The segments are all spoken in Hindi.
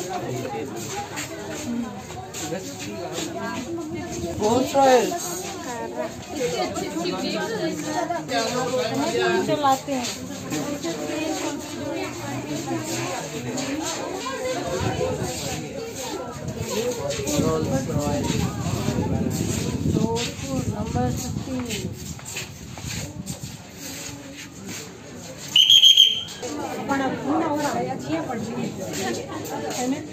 चलाते हैं। नंबर 16 बड़ा पूरा हो रहा है, अच्छी पड़ रही है ना।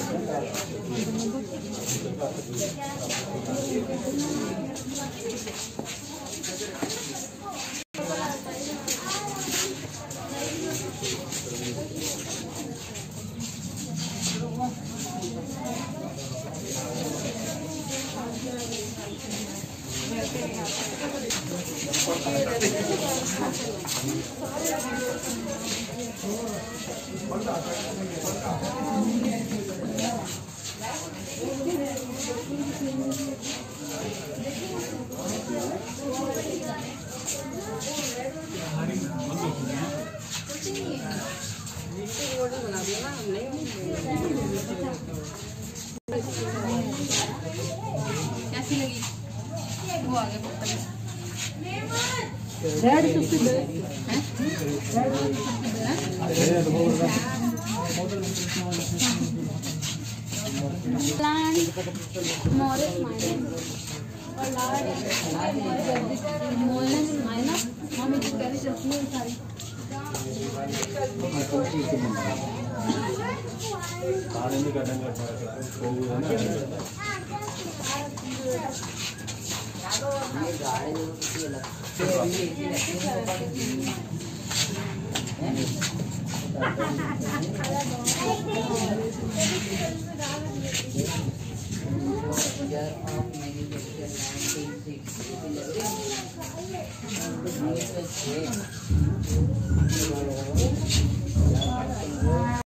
कैसी लगी वो आगे रेड सबसे मॉरिस माइनस और लार्ज माइनस हम इस तरह से सारी